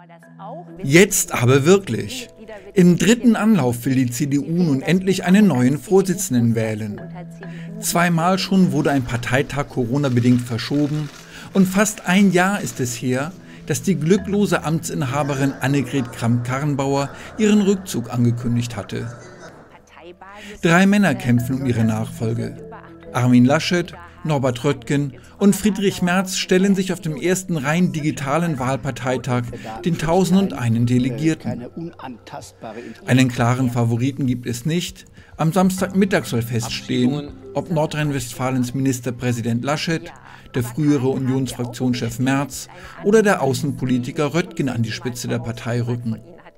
Jetzt aber wirklich. Im dritten Anlauf will die CDU nun endlich einen neuen Vorsitzenden wählen. Zweimal schon wurde ein Parteitag Corona-bedingt verschoben und fast ein Jahr ist es her, dass die glücklose Amtsinhaberin Annegret Kramp-Karrenbauer ihren Rückzug angekündigt hatte. 3 Männer kämpfen um ihre Nachfolge. Armin Laschet, Norbert Röttgen und Friedrich Merz stellen sich auf dem ersten rein digitalen Wahlparteitag den 1001 Delegierten. Einen klaren Favoriten gibt es nicht. Am Samstagmittag soll feststehen, ob Nordrhein-Westfalens Ministerpräsident Laschet, der frühere Unionsfraktionschef Merz oder der Außenpolitiker Röttgen an die Spitze der Partei rücken.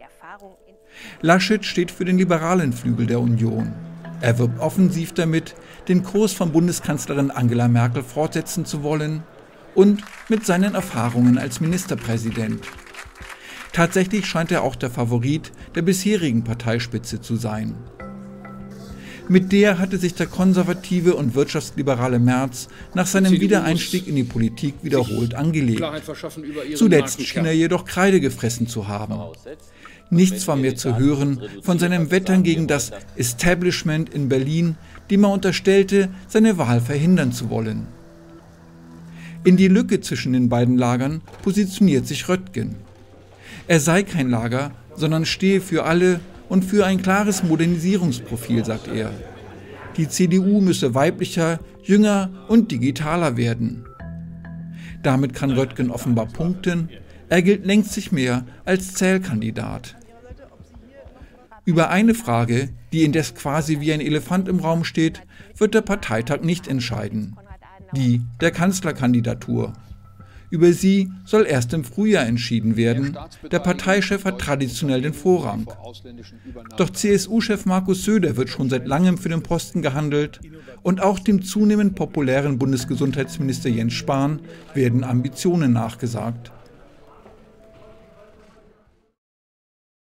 Laschet steht für den liberalen Flügel der Union. Er wirbt offensiv damit, den Kurs von Bundeskanzlerin Angela Merkel fortsetzen zu wollen und mit seinen Erfahrungen als Ministerpräsident. Tatsächlich scheint er auch der Favorit der bisherigen Parteispitze zu sein. Mit der hatte sich der konservative und wirtschaftsliberale Merz nach seinem Wiedereinstieg in die Politik wiederholt angelegt. Zuletzt schien er jedoch Kreide gefressen zu haben. Nichts war mehr zu hören von seinem Wettern gegen das Establishment in Berlin, dem er unterstellte, seine Wahl verhindern zu wollen. In die Lücke zwischen den beiden Lagern positioniert sich Röttgen. Er sei kein Lager, sondern stehe für alle und für ein klares Modernisierungsprofil, sagt er. Die CDU müsse weiblicher, jünger und digitaler werden. Damit kann Röttgen offenbar punkten. Er gilt längst nicht mehr als Zählkandidat. Über eine Frage, die indes quasi wie ein Elefant im Raum steht, wird der Parteitag nicht entscheiden. Die der Kanzlerkandidatur. Über sie soll erst im Frühjahr entschieden werden. Der Parteichef hat traditionell den Vorrang. Doch CSU-Chef Markus Söder wird schon seit langem für den Posten gehandelt und auch dem zunehmend populären Bundesgesundheitsminister Jens Spahn werden Ambitionen nachgesagt.